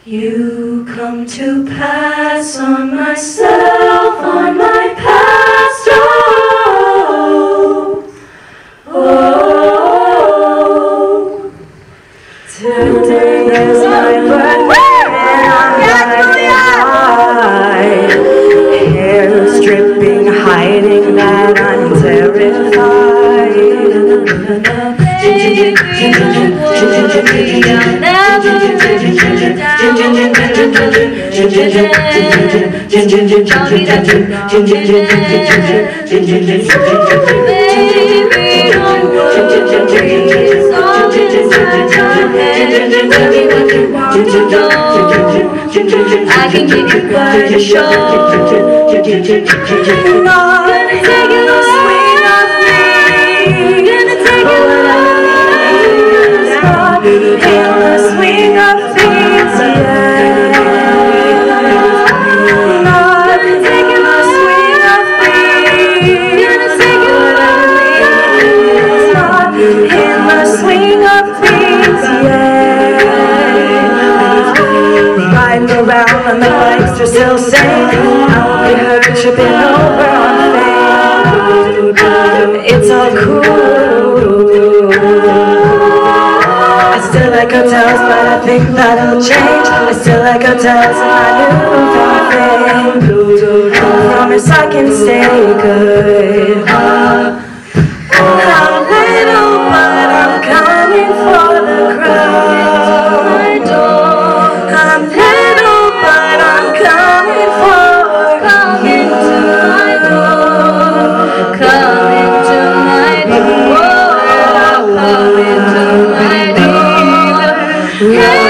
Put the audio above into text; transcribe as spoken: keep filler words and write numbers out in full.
You come to pass on myself, on my past, oh, oh. Today is my birthday and I'm gonna die. Hair stripping, hiding that I'm terrified. I can give you quite a show. Gonna take it away off me. Gonna take it away in the swing of things, yeah. Gonna take it the swing of things. Gonna take it in the swing of things, yeah. Riding around on the bikes are still saying I'll be hurt tripping over on fame. It's all cool. I still like hotels, but I think that'll change. I still like hotels and I knew fame. I promise I can stay good. I'm little, but I'm coming for the crowd. I'm little, but I'm coming for, coming to my door, coming to my door, coming to my door.